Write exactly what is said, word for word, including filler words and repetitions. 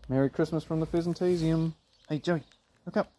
Merry Christmas from the Pheasantasiam. Hey, Joey, look up.